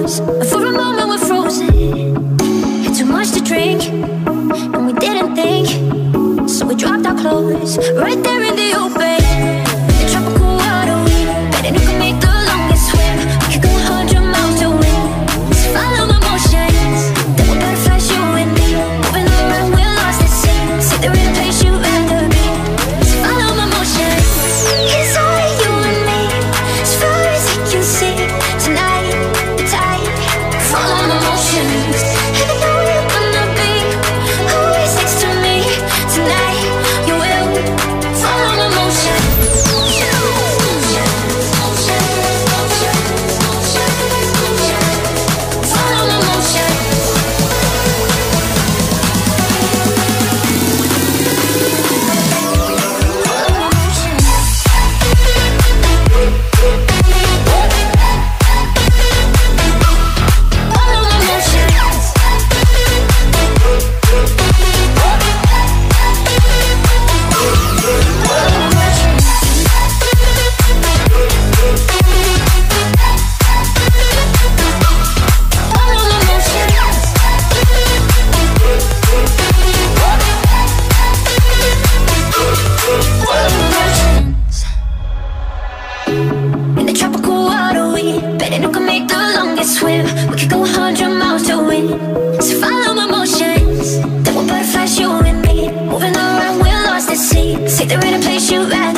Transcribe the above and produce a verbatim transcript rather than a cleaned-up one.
close, and for a moment we're frozen. Had too much to drink, and we didn't think, so we dropped our clothes right there in the open. The tropical water, we bet you could make the longest swim. We could go a hundred miles to win. Just follow my motions, there were butterflies, you and me, moving around, we're lost at sea. See, there ain't a place you'd rather be. Just follow my motions. It's only you and me, as far as I can see. Tonight, the tide, follow my motions. And I know you're gonna be always next to me. Tonight, you will follow my motions. Follow my motions. In the tropical water, we bet you could make the longest swim. We could go a hundred miles to win. So follow my motions. There were butterflies, you and me, moving around, we're lost at sea. See, there ain't a place you'd rather